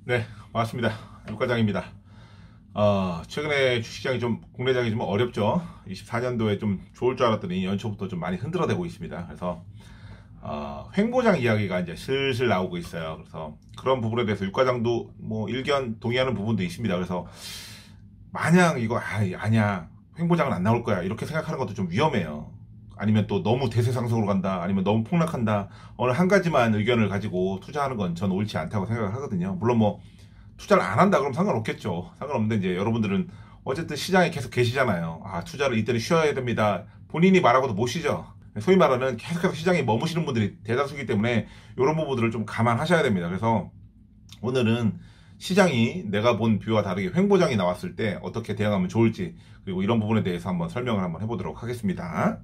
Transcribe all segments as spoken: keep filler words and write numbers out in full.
네, 반갑습니다. 육과장입니다. 어, 최근에 주식시장이 좀, 국내장이 좀 어렵죠. 이십사 년도에 좀 좋을 줄 알았더니 연초부터 좀 많이 흔들어대고 있습니다. 그래서, 어, 횡보장 이야기가 이제 슬슬 나오고 있어요. 그래서 그런 부분에 대해서 육과장도 뭐 일견 동의하는 부분도 있습니다. 그래서 마냥 이거, 아, 아니야. 횡보장은 안 나올 거야. 이렇게 생각하는 것도 좀 위험해요. 아니면 또 너무 대세상승으로 간다. 아니면 너무 폭락한다. 어느 한 가지만 의견을 가지고 투자하는 건 전 옳지 않다고 생각을 하거든요. 물론 뭐, 투자를 안 한다 그러면 상관없겠죠. 상관없는데 이제 여러분들은 어쨌든 시장에 계속 계시잖아요. 아, 투자를 이때는 쉬어야 됩니다. 본인이 말하고도 못 쉬죠. 소위 말하는 계속해서 시장에 머무시는 분들이 대다수이기 때문에 이런 부분들을 좀 감안하셔야 됩니다. 그래서 오늘은 시장이 내가 본 뷰와 다르게 횡보장이 나왔을 때 어떻게 대응하면 좋을지, 그리고 이런 부분에 대해서 한번 설명을 한번 해보도록 하겠습니다.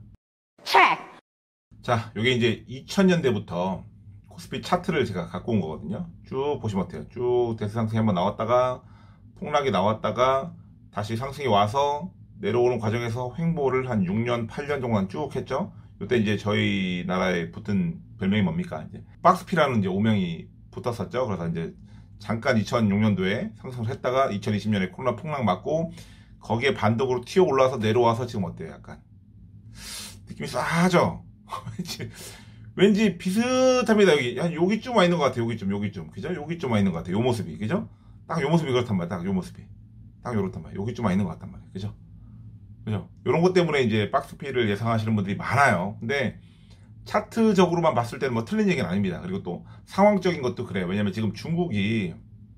자, 이게 이제 이천 년대부터 코스피 차트를 제가 갖고 온 거거든요. 쭉 보시면 어때요? 쭉 대세 상승이 한번 나왔다가 폭락이 나왔다가 다시 상승이 와서 내려오는 과정에서 횡보를 한 육 년, 팔 년 동안 쭉 했죠. 이때 이제 저희 나라에 붙은 별명이 뭡니까? 이제 박스피라는 이제 오명이 붙었었죠. 그래서 이제 잠깐 이천육 년도에 상승을 했다가 이천이십 년에 코로나 폭락 맞고 거기에 반독으로 튀어 올라와서 내려와서 지금 어때요? 약간 느낌이 싸하죠? 왠지, 왠지 비슷합니다. 여기 한 여기쯤 와 있는 것 같아요. 여기쯤 여기쯤 그죠? 여기쯤 와 있는 것 같아요. 요 모습이 그죠? 딱 요 모습이 그렇단 말이야. 딱 요 모습이 딱 요렇단 말이야. 여기쯤 와 있는 것 같단 말이야. 그죠? 그죠? 요런 것 때문에 이제 박스피를 예상하시는 분들이 많아요. 근데 차트적으로만 봤을 때는 뭐 틀린 얘기는 아닙니다. 그리고 또 상황적인 것도 그래요. 왜냐면 지금 중국이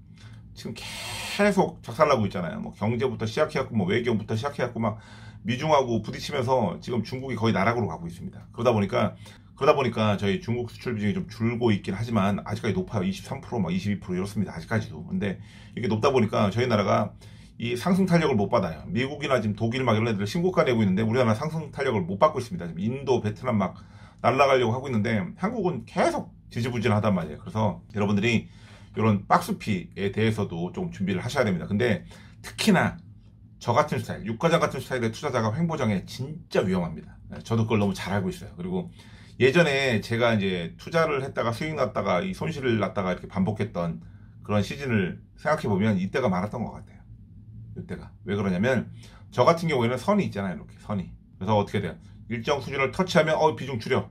지금 계속 작살나고 있잖아요. 뭐 경제부터 시작해갖고 뭐 외교부터 시작해갖고 막 미중하고 부딪히면서 지금 중국이 거의 나락으로 가고 있습니다. 그러다 보니까 그러다 보니까 저희 중국 수출 비중이 좀 줄고 있긴 하지만 아직까지 높아요. 이십삼 퍼센트, 막 이십이 퍼센트 이렇습니다. 아직까지도. 근데 이게 높다 보니까 저희 나라가 이 상승 탄력을 못 받아요. 미국이나 지금 독일 막 이런 애들 신고가 내고 있는데 우리나라 상승 탄력을 못 받고 있습니다. 지금 인도, 베트남 막 날아가려고 하고 있는데 한국은 계속 지지부진하단 말이에요. 그래서 여러분들이 이런 박스피에 대해서도 좀 준비를 하셔야 됩니다. 근데 특히나 저 같은 스타일, 육과장 같은 스타일의 투자자가 횡보장에 진짜 위험합니다. 저도 그걸 너무 잘 알고 있어요. 그리고 예전에 제가 이제 투자를 했다가 수익 났다가 이 손실을 났다가 이렇게 반복했던 그런 시즌을 생각해 보면 이때가 많았던 것 같아요. 이때가. 왜 그러냐면 저 같은 경우에는 선이 있잖아요. 이렇게 선이. 그래서 어떻게 돼요? 일정 수준을 터치하면 어 비중 줄여.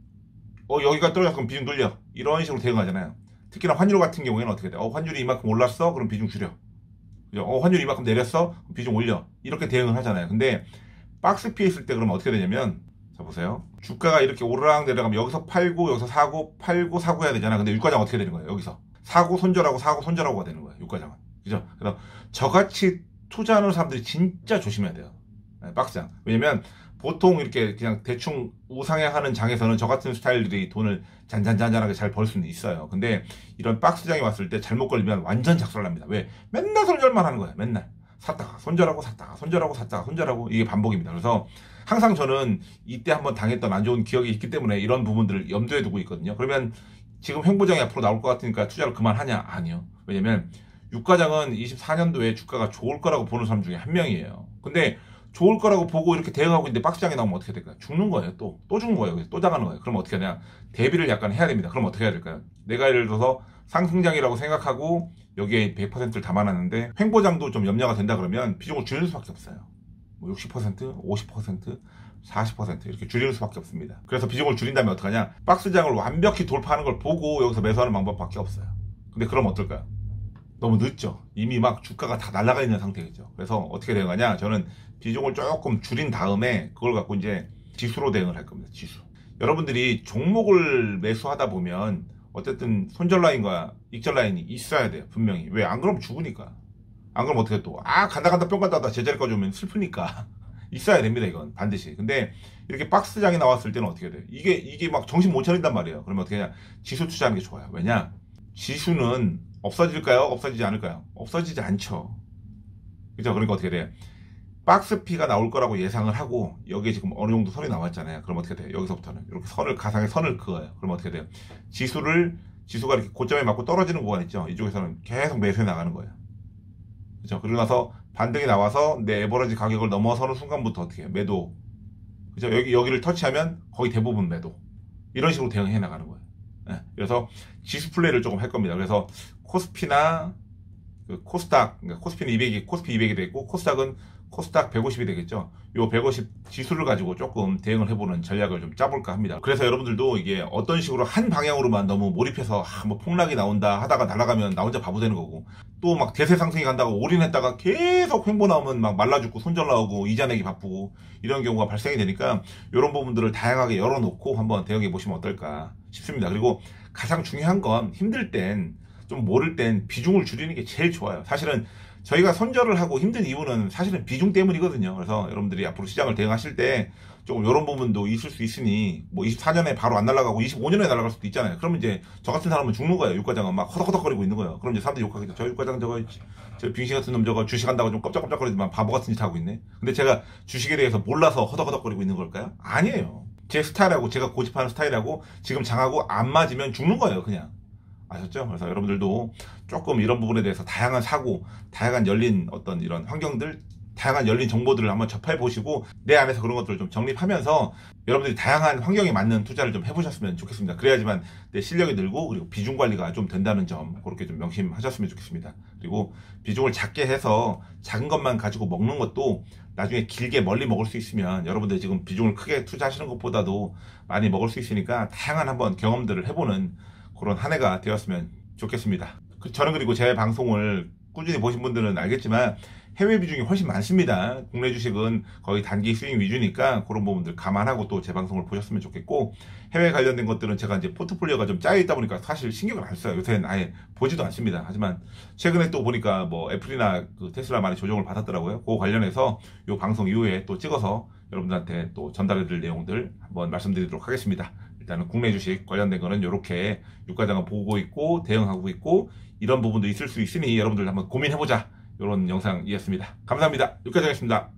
어 여기가 떨어졌어 그럼 비중 늘려. 이런 식으로 대응하잖아요. 특히나 환율 같은 경우에는 어떻게 돼? 어 환율이 이만큼 올랐어? 그럼 비중 줄여. 그죠? 어 환율이 이만큼 내렸어? 그럼 비중 올려. 이렇게 대응을 하잖아요. 근데 박스피에 있을 때 그러면 어떻게 되냐면 자 보세요. 주가가 이렇게 오르락 내려가면 여기서 팔고 여기서 사고 팔고 사고 해야 되잖아. 근데 유가장 어떻게 되는 거예요? 여기서 사고 손절하고 사고 손절하고가 되는 거예요. 유가장은. 그죠? 그래서 저같이 투자하는 사람들이 진짜 조심해야 돼요. 네, 박스장. 왜냐면 보통 이렇게 그냥 대충 우상향하는 장에서는 저 같은 스타일들이 돈을 잔잔잔잔하게 잘 벌 수는 있어요. 근데 이런 박스장이 왔을 때 잘못 걸리면 완전 작살납니다. 왜? 맨날 손절만 하는 거예요. 맨날. 샀다가 손절하고 샀다가 손절하고 샀다가 손절하고 이게 반복입니다. 그래서 항상 저는 이때 한번 당했던 안 좋은 기억이 있기 때문에 이런 부분들을 염두에 두고 있거든요. 그러면 지금 횡보장이 앞으로 나올 것 같으니까 투자를 그만하냐? 아니요. 왜냐면 육과장은 이십사 년도에 주가가 좋을 거라고 보는 사람 중에 한 명이에요. 근데 좋을 거라고 보고 이렇게 대응하고 있는데 박스장이 나오면 어떻게 될까요? 죽는 거예요. 또. 또 죽는 거예요. 또 당하는 거예요. 그럼 어떻게 하냐? 대비를 약간 해야 됩니다. 그럼 어떻게 해야 될까요? 내가 예를 들어서 상승장이라고 생각하고 여기에 백 퍼센트를 담아놨는데 횡보장도 좀 염려가 된다 그러면 비중을 줄일 수밖에 없어요. 뭐 육십 퍼센트, 오십 퍼센트, 사십 퍼센트 이렇게 줄이는 수밖에 없습니다. 그래서 비중을 줄인다면 어떡하냐? 박스장을 완벽히 돌파하는 걸 보고 여기서 매수하는 방법밖에 없어요. 근데 그럼 어떨까요? 너무 늦죠. 이미 막 주가가 다 날아가 있는 상태겠죠. 그래서 어떻게 대응하냐? 저는 비중을 조금 줄인 다음에 그걸 갖고 이제 지수로 대응을 할 겁니다. 지수. 여러분들이 종목을 매수하다 보면 어쨌든 손절 라인과 익절 라인이 있어야 돼요. 분명히. 왜? 안 그러면 죽으니까. 안 그러면 어떻게 또, 아, 간다 간다 뿅 간다 하다 제자리까지 오면 슬프니까. 있어야 됩니다, 이건. 반드시. 근데 이렇게 박스장이 나왔을 때는 어떻게 돼요? 이게, 이게 막 정신 못 차린단 말이에요. 그러면 어떻게 하냐? 지수 투자하는 게 좋아요. 왜냐? 지수는 없어질까요? 없어지지 않을까요? 없어지지 않죠. 그죠? 그러니까 어떻게 돼요? 박스피가 나올 거라고 예상을 하고 여기에 지금 어느 정도 선이 나왔잖아요. 그럼 어떻게 돼요? 여기서부터는 이렇게 선을 가상의 선을 그어요. 그럼 어떻게 돼요? 지수를 지수가 이렇게 고점에 맞고 떨어지는 구간 있죠. 이쪽에서는 계속 매수해 나가는 거예요. 그죠? 그러고 나서 반등이 나와서 내 에버러지 가격을 넘어서는 순간부터 어떻게 해요? 매도. 그죠? 여기 여기를 터치하면 거의 대부분 매도. 이런 식으로 대응해 나가는 거예요. 예, 그래서 지수 플레이를 조금 할 겁니다. 그래서 코스피나 그 코스닥, 그러니까 코스피는 이백이, 코스피 이백이 되겠고, 코스닥은 코스닥 백오십이 되겠죠. 요 백오십 지수를 가지고 조금 대응을 해보는 전략을 좀 짜볼까 합니다. 그래서 여러분들도 이게 어떤 식으로 한 방향으로만 너무 몰입해서 아, 뭐 폭락이 나온다 하다가 날아가면 나 혼자 바보 되는 거고, 또 막 대세 상승이 간다고 올인했다가 계속 횡보 나오면 막 말라 죽고 손절 나오고 이자 내기 바쁘고 이런 경우가 발생이 되니까 이런 부분들을 다양하게 열어놓고 한번 대응해 보시면 어떨까 싶습니다. 그리고 가장 중요한 건 힘들 땐, 좀 모를 땐 비중을 줄이는 게 제일 좋아요. 사실은 저희가 손절을 하고 힘든 이유는 사실은 비중 때문이거든요. 그래서 여러분들이 앞으로 시장을 대응하실 때 조금 이런 부분도 있을 수 있으니, 뭐 이십사 년에 바로 안 날아가고 이십오 년에 날아갈 수도 있잖아요. 그러면 이제 저 같은 사람은 죽는 거예요. 유가장은 막 허덕허덕거리고 있는 거예요. 그럼 이제 사람들이 욕하겠죠. 저 유가장 저거 저 빙신 같은 놈 저거 주식한다고 좀 깜짝깜짝거리지만 바보 같은 짓 하고 있네. 근데 제가 주식에 대해서 몰라서 허덕허덕거리고 있는 걸까요? 아니에요. 제 스타일하고 제가 고집하는 스타일하고 지금 장하고 안 맞으면 죽는 거예요, 그냥. 아셨죠? 그래서 여러분들도 조금 이런 부분에 대해서 다양한 사고, 다양한 열린 어떤 이런 환경들, 다양한 열린 정보들을 한번 접해 보시고 내 안에서 그런 것들을 좀 정립하면서 여러분들이 다양한 환경에 맞는 투자를 좀 해보셨으면 좋겠습니다. 그래야지만 내 실력이 늘고 그리고 비중 관리가 좀 된다는 점, 그렇게 좀 명심하셨으면 좋겠습니다. 그리고 비중을 작게 해서 작은 것만 가지고 먹는 것도 나중에 길게 멀리 먹을 수 있으면, 여러분들 지금 비중을 크게 투자하시는 것보다도 많이 먹을 수 있으니까 다양한 한번 경험들을 해보는 그런 한 해가 되었으면 좋겠습니다. 저는 그리고 제 방송을 꾸준히 보신 분들은 알겠지만 해외 비중이 훨씬 많습니다. 국내 주식은 거의 단기 스윙 위주니까 그런 부분들 감안하고 또 제 방송을 보셨으면 좋겠고, 해외 관련된 것들은 제가 이제 포트폴리오가 좀 짜여 있다 보니까 사실 신경을 안 써요. 요새는 아예 보지도 않습니다. 하지만 최근에 또 보니까 뭐 애플이나 그 테슬라 많이 조정을 받았더라고요. 그 관련해서 요 방송 이후에 또 찍어서 여러분들한테 또 전달해 드릴 내용들 한번 말씀드리도록 하겠습니다. 일단은 국내 주식 관련된 거는 이렇게 유가장을 보고 있고 대응하고 있고 이런 부분도 있을 수 있으니 여러분들 한번 고민해보자, 이런 영상이었습니다. 감사합니다. 유가장이었습니다.